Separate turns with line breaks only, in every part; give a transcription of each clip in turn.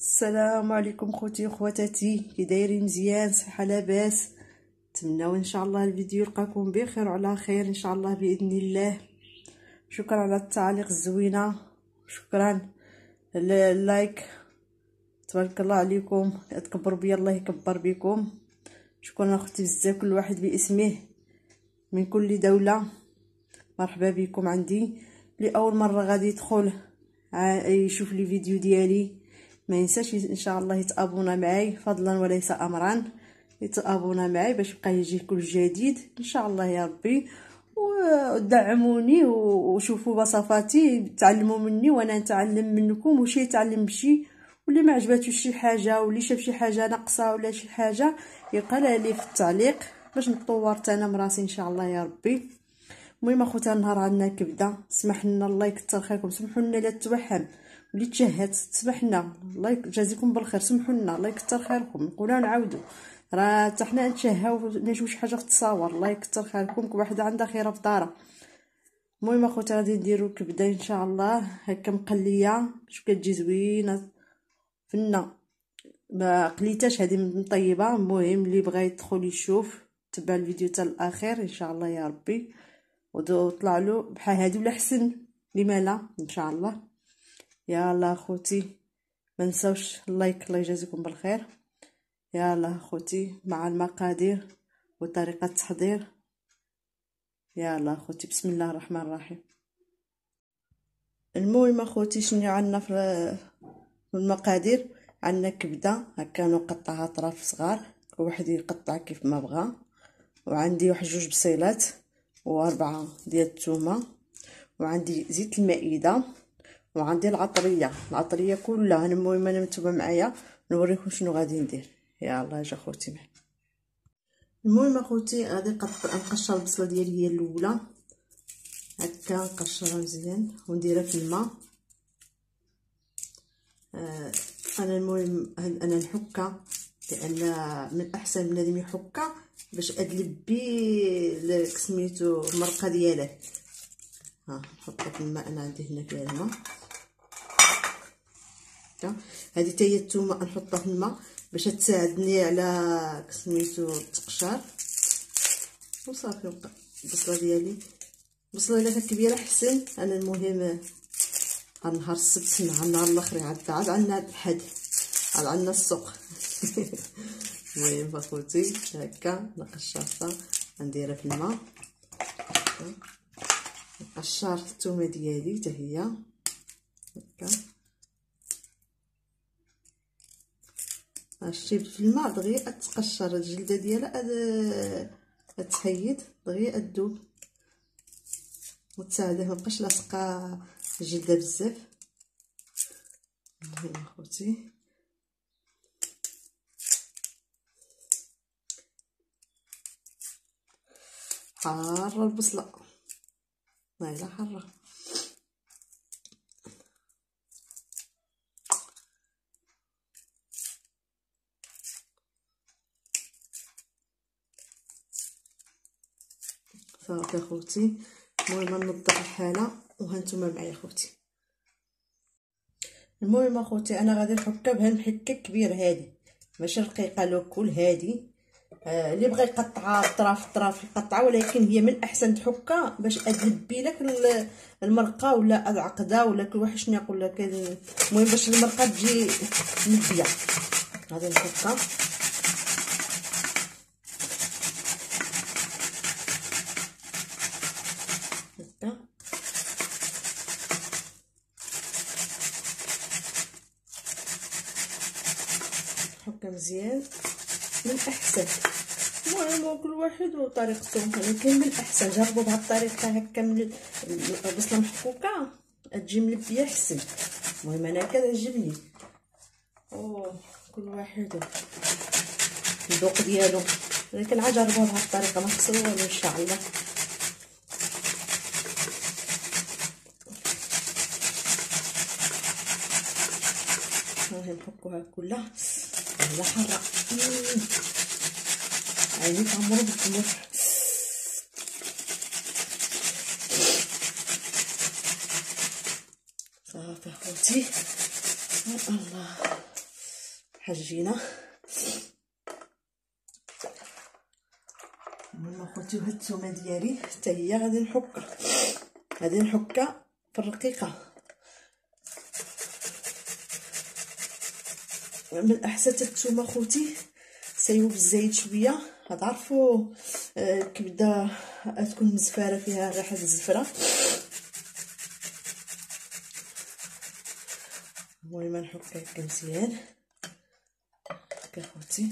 السلام عليكم خوتي وخواتاتي، كي دايرين؟ مزيان؟ صحه لاباس؟ نتمنوا ان شاء الله الفيديو يلقاكم بخير وعلى خير ان شاء الله باذن الله. شكرا على التعاليق الزوينه، شكرا اللايك، تبارك الله عليكم، تكبر بيا الله يكبر بكم. شكرا اختي بزاف، كل واحد باسمه من كل دوله. مرحبا بكم عندي. لاول مره غادي يدخل يشوف لي فيديو ديالي ما ينساش ان شاء الله يتابونا معاي، فضلا وليس امرا. يتابونا معاي باش يبقى يجي كل جديد ان شاء الله يا ربي، ودعموني وشوفوا وصفاتي، تعلموا مني وانا نتعلم منكم، وشي يتعلم بشي. واللي ما عجباتوش شي حاجه، واللي شاف شي حاجه ناقصه ولا شي حاجه يقالها لي في التعليق باش نطور انا مراسي ان شاء الله يا ربي. المهم اخوتي، النهار عندنا كبده، سمح لنا الله يكثر خيركم، سمحوا لنا لا توهم ولي تشهات، سمح لنا الله يجازيكم بالخير، سمحوا لنا الله يكثر خيركم. نقولوا نعاودوا، راه حتى حنا نتشهاو نشوف شي حاجه في التصاور، الله يكثر خيركم، كل واحده عندها خيره في دارها. المهم اخوتي غادي نديرو كبده ان شاء الله هكا مقليه، شوف كتجي زوينه فنه، ما قليتاش هذه مطيبه. المهم اللي بغى يدخل يشوف، تبع الفيديو حتى الاخير ان شاء الله يا ربي، وطلع له بحال هادي ولا حسن، لما لا ان شاء الله. يلا اخوتي ما نساوش اللايك، الله يجازيكم بالخير. يلا اخوتي مع المقادير وطريقه التحضير. يلا اخوتي بسم الله الرحمن الرحيم. المهم اخوتي شنو عندنا في المقادير؟ عندنا كبده هكا نقطعها اطراف صغار، كل واحد يقطع كيف ما بغى. وعندي واحد جوج بصيلات واربعه ديال الثومه، وعندي زيت المائده، وعندي العطريه كلها. المهم انا متوبه معايا نوريكم شنو غادي ندير. يلا اجا اخوتي معايا. المهم اخوتي غادي نقشر البصله ديالي هي الاولى، هكا نقشرها مزيان ونديرها في الماء. انا المهم انا نحكها، لان من الاحسن بنادم يحكها باش ادلبي سميتو المرقه ديالها. ها نحطها في الماء، انا عندي هنا فيها الماء. هذه حتى هي الثومه نحطها في الماء باش تساعدني على سميتو التقشار. وصافي بقى البصله ديالي، البصله الا كانت كبيره حسن. انا المهم نهار السبت مع نهار الاخر عاد عندنا الحد، عاد عندنا السوق. المهم اخوتي هكا نقشرتها نديرها في الماء، نقشر الثومه ديالي حتى هي هكا. شتي في الماء دغيا تقشر الجلده ديالها، تحيد دغيا تذوب وتساعده مابقاش لاصقه الجلده بزاف. المهم اخوتي حاره البصله، والله حاره. صافي اخوتي، المهم نوضح الحاله وهانتوما معايا اخوتي. المهم اخوتي انا غادي نحكها بهاد المحكه كبير، هادي ماشي رقيقه لو كل هادي. اللي بغى يقطعها طراف يقطعها، ولكن هي من الاحسن تحكها باش ادلبي لك المرقه ولا العقده ولا كل واحد شنو يقول لك. المهم باش المرقه تجي مديه غادي نحكها. نحكها مزيان من الاحسن. المهم كل واحد وطريقته، ولكن من الاحسن جربوا بهاد الطريقه هكا من البصله محكوكه تجي ملبيه حسن. المهم انا هكا عجبني، كل واحد الذوق ديالو، ولكن عاد جربوها بهاد الطريقه ما خسروا والو ان شاء الله. هاهي نحكوها كلها على حاره، عيني تعمرو بالدموع. صافي اخوتي الله حجينا. المهم اخوتي وهاد الثومه ديالي حتى هي غادي نحكها في الرقيقه. من الاحسن الثومه اخوتي سيو بالزيت شويه، غتعرفوا الكبده تكون مزفاره فيها ريحه الزفره. المهم نحك هكا مزيان هكا اخوتي.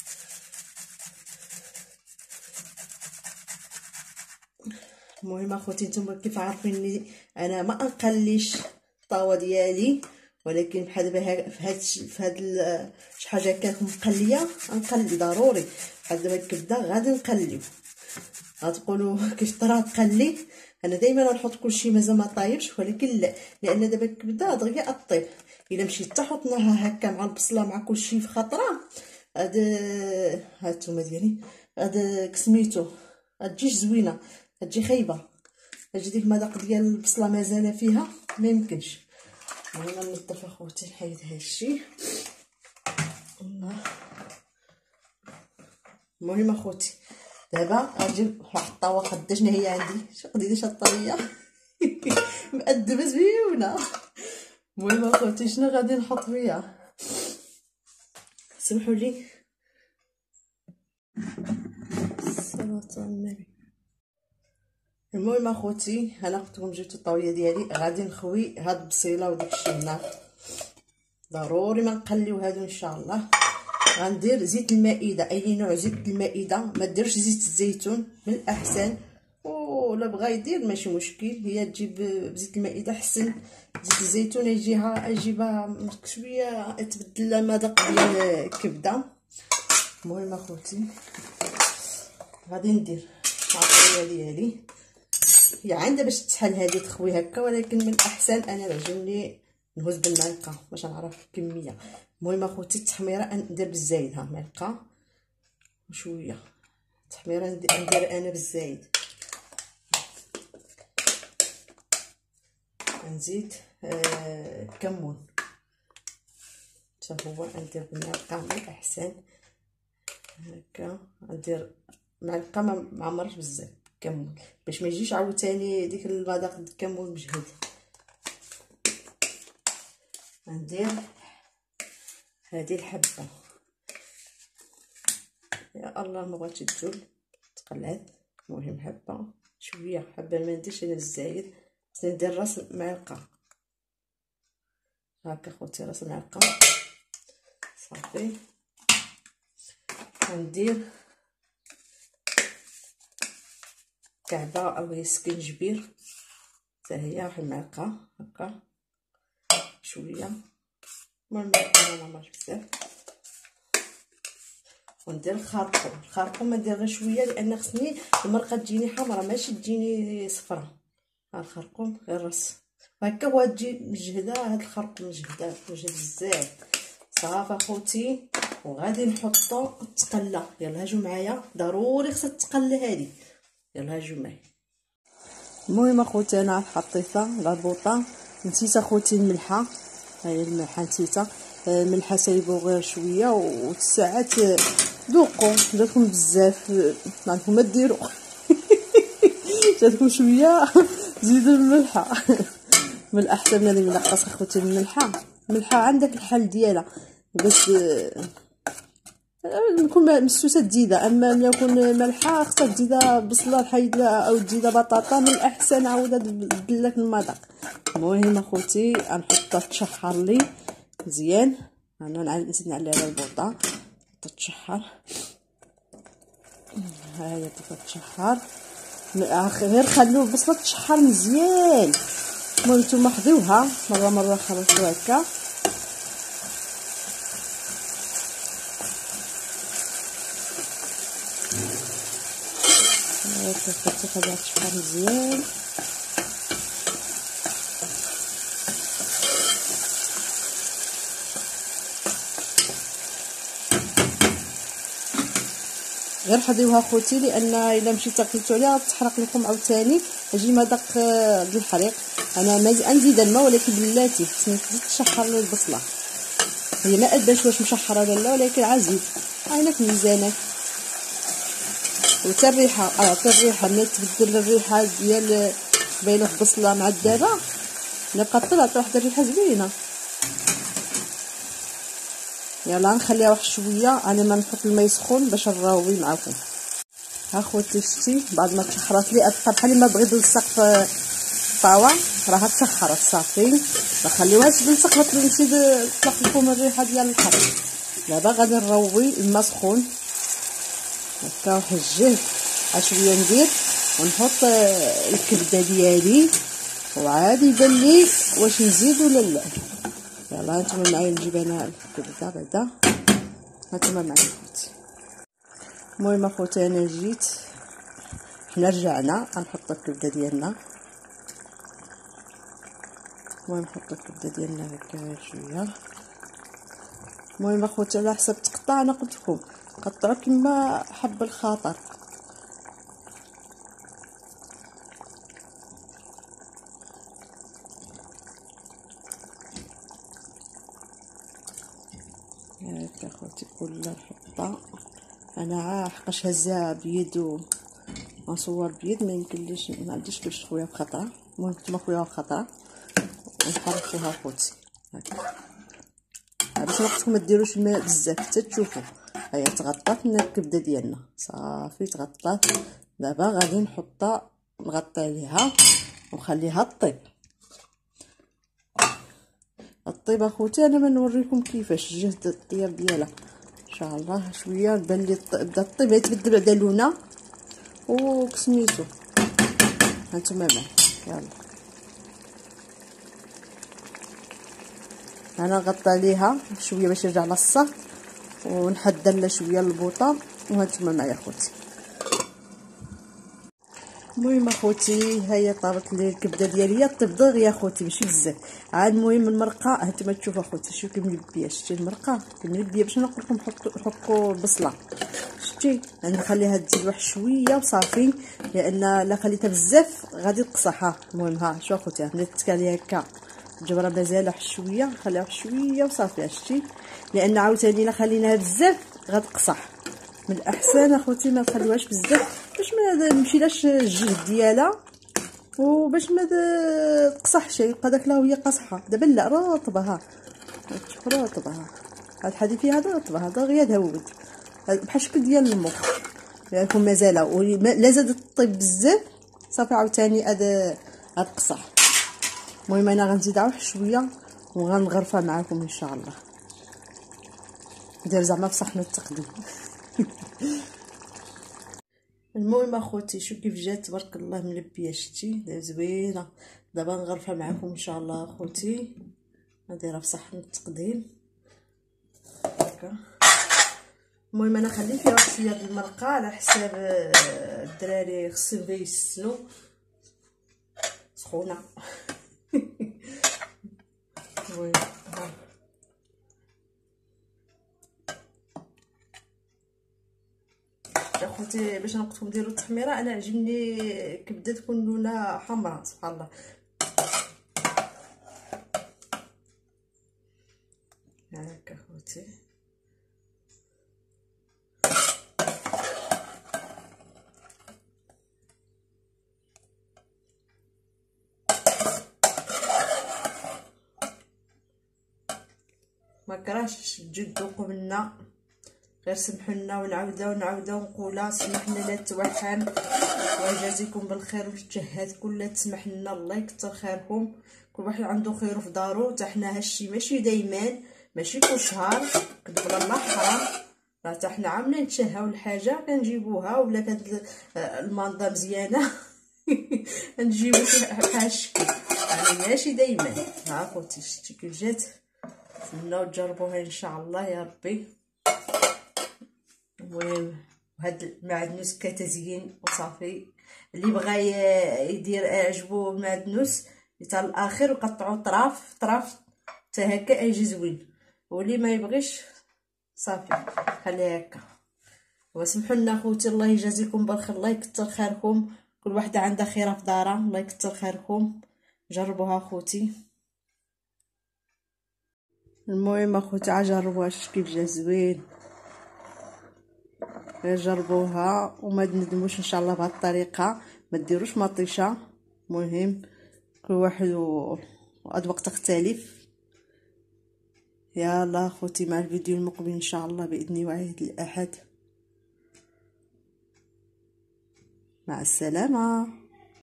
المهم اخوتي نتوما كيف عارفيني انا ما انقليش الطاوه ديالي، ولكن بحال دابا في هاد شي حاجه هكا مقليه نقلي ضروري. بحال دابا الكبده غادي نقليو. غتقولوا كيف طرا تقلي؟ انا دائما نحط كلشي مازال ما طايبش، ولكن لا، لان دابا الكبده دغيا طيب. الا مشيت حتى حطناها هكا مع البصله مع كلشي في خطره، هاد الثومه ديالي هاد سميتو غتجيش زوينه، غتجي خايبه، غتجي ديك المذاق ديال البصله مازال فيها، ما يمكنش. المهم ننظف اخوتي نحيد هادشي. المهم اخوتي دابا غنجيب واحد الطاوه قد شنو هي عندي، شقدي الطريه مأدبه زوينه. المهم اخوتي شنو غادي نحط فيها؟ سمحوا لي الصلاة على النبي. المهم اخوتي انا قلتلكم جبت الطاويه ديالي، غادي نخوي هاد البصيله وداك الشيء ضروري ما نقليو هادو ان شاء الله. غندير زيت المائده، اي نوع زيت المائده، ما ديرش زيت الزيتون من الاحسن، ولا بغى يدير ماشي مشكل، هي تجيب بزيت المائده حسن. زيت الزيتون يجيبها شويه تبدل المذاق ديال الكبده. المهم اخوتي غادي ندير الطاويه ديالي، هي عندها باش تسحل هذه تخوي هكا، ولكن من الاحسن انا عجبني نهز بالمعلقه باش نعرف الكميه. المهم اخوتي التحميره ندير بالزايد، ها معلقه وشويه التحميره ندير انا بالزايد. نزيد كمون حتى هو ندير بالمعلقه من الاحسن هكا. ندير معلقه ما عمرش بزاف كمون باش ما يجيش عاوتاني ديك المذاق د الكمون مجهد. ندير هذه الحبه، يا الله ما بغاتش تجول تقلعت. المهم حبه شويه، حبه ما نديرش انا بالزايد، ندير راس معلقه هكا خوتي، راس معلقه صافي. غندير كعبه او سكنجبير حتى هي واحد المعلقه هكا شويه، المهم ما ماش بزاف. وندير الخرقوم ما ندير غير شويه، لان خصني المرقه تجيني حمراء ماشي تجيني صفراء. ها الخرقوم غير راس هكا، هو تجي مجهده، هاد الخرقوم مجهده بزاف. صافي اخوتي وغادي نحطو التقله. يلا هاجو معايا، ضروري خصها تقلى هادي، يلا هاجو معايا. المهم اخوتي انا حطيتها لابوطه، نسيت اخوتي الملحه، هاي الملحه نسيتها، الملحه سايبو غير شويه وساعات ذوقوا جاتكم بزاف معكم ما ديروا جاتكم شويه زيدوا الملحه من الاحسن هذه نقص اخوتي الملحه عندك الحل ديالها باش نكون مسوسه تزيدها، اما ملي يكون ملحه خصها تزيدها بصله حيدها او تزيدها بطاطا من الاحسن عاودها تبدل لك المذاق. المهم اخوتي غنحطها تشحر لي مزيان، انا نزيد نعلي على البوطه تتشحر. ها هي تتشحر غير خليو البصله تشحر مزيان. المهم نتوما خذوها مره خرجوا هكا هكا خليها تشحر مزيان. غير حضيوها خوتي، لان الا مشيتو كلتو عليها تحرق لكم عاوتاني، يجي مذاق ديال الحريق. انا نزيد الماء ولكن بلاتي خصني تزيد تشحر البصله. هي ما ادباش واش مشحره ولا لا، ولكن عزيز عينك ميزانك. وتا الريحه حتى الريحه ملي تبدل الريحه ديال بين البصله مع الدابه ملي بقات طلعت واحد الريحه زوينه. يلا نخليها واحد شويه على ما نحط الماء يسخن باش نراوي معكم. ها خوتي شتي بعد ما تشحرات لي ابقى بحال ما بغيت نلصق في الطاوه راها تسخرت صافي. ما خليوهاش تلصق باش نزيد نطلق لكم الريحه ديال الخط. دابا غادي نروي الماء سخون هكا وحجيه شويه ندير ونحط الكبده ديالي وعادي يبان لي واش نزيد ولا لا. يلا هانتوما معايا نجيب انا الكبده بعدا هانتوما معايا خوتي. المهم اخوتي انا جيت حنا رجعنا غنحط الكبده ديالنا. المهم نحط الكبده ديالنا هكا شويه. المهم اخوتي على حسب التقطاع انا قلت لكم قطعوا كما حب الخاطر. هكا اخوتي كلها نحطها انا حقاش هزها بيد ونصور بيد ما يمكنليش ما عنديش كيفاش خويا بخطره. المهم نتوما خويا بخطره ونحركوها اخوتي هكا باش نقولكم ما ديروش الماء بزاف حتى تشوفوا. هيا تغطات لنا الكبده ديالنا صافي تغطات. دابا غادي نحطها نغطي عليها ونخليها طيب. الطيب اخوتي انا ما نوريكم كيفاش جهد الطياب ديالها ان شاء الله. شويه بان لي بدا الطيب يتبدل بعدا لونه وكسميتو هانتوما معايا. يلا انا نغطي عليها شويه باش يرجع للصهد ونحضر لها شويه البوطه وهانتوما معايا اخوتي. المهم اخوتي هيا طابت لي الكبده ديالي طيب دغيا اخوتي ماشي بزاف عاد. المهم المرقه هانتوما تشوفوا اخوتي شوفوا كي ملبيه. شتي المرقه كي ملبيه باش نقول لكم حطوا البصله شتي انا نخليها تزيد واحد شويه وصافي لان لا خليتها بزاف غادي تقصح. المهم ها شوفوا اخوتي ملي تكالي هكا الجبره مازال واحد شويه نخليها واحد شويه وصافي شتي لان عاوتاني الا خليناها بزاف غتقصح. من الاحسن اخوتي ما نخليوهاش بزاف باش ما نمشيلاش الجهد ديالها وباش ما تقصحش يبقى داك لا وهي قاصحه. دابا لا رطبه ها شوفوا رطبه ها هاد الحديث هذا رطبه هذا غير داود بحال الشكل ديال المخ ياكم مازال لا زادت طيب بزاف صافي عاوتاني هاد تقصح. المهم انا غنزيد واحد شويه وغنغرفها معكم ان شاء الله. ندير زعما في صحن التقديم. المهم اخوتي شوف كيف جات تبارك الله ملبيه شتي زوينه. دابا نغرفها معكم ان شاء الله اخوتي نديرها في صحن التقديم هكا. المهم انا خليت فيها واحد شويه د المرقه على حساب الدراري خصهم يسنوا سخونه. المهم اخوتي باش نقولكم ديروا التحميره انا عجبني كبده تكون لونها حمراء سبحان الله هكا اخوتي. ما كرهتش تجيو تذوقوا منا غير سمحوا لنا ونعاودوا ونقولها سمحنا لا توحم ويجازيكم بالخير والتجهات كلها تسمح لنا الله يكثر خيركم. كل واحد عنده خير في دارو حتى حنا هادشي ماشي دايما ماشي كل شهر كذب الله حرام راه حتى حنا عاملين نتشهاو الحاجه كنجيبوها ولا كانت الماندا مزيانه نجيبو بحال الشكل يعني ماشي دايما. ها خوتي شتي كيف جات نتمناو تجربوها ان شاء الله يا ربي. المهم هاد المعدنوس كتزيين وصافي. اللي بغى يدير عجبو المعدنوس حتى الاخر وقطعوا طراف حتى هكا يجي زوين واللي ما يبغيش صافي خليها هكا. وسمحوا لنا خوتي الله يجازيكم بالخير الله يكثر خيركم. كل وحده عندها خيره في دارها الله يكثر خيركم. جربوها خوتي. المهم اخوتي عجربوها كيف جا زوين، غير جربوها وما تندموش ان شاء الله بهذه الطريقه. ما ديروش مطيشه، مهم كل واحد واذواق تختلف. يلا اخوتي مع الفيديو المقبل ان شاء الله باذن واحد الاحد. مع السلامه.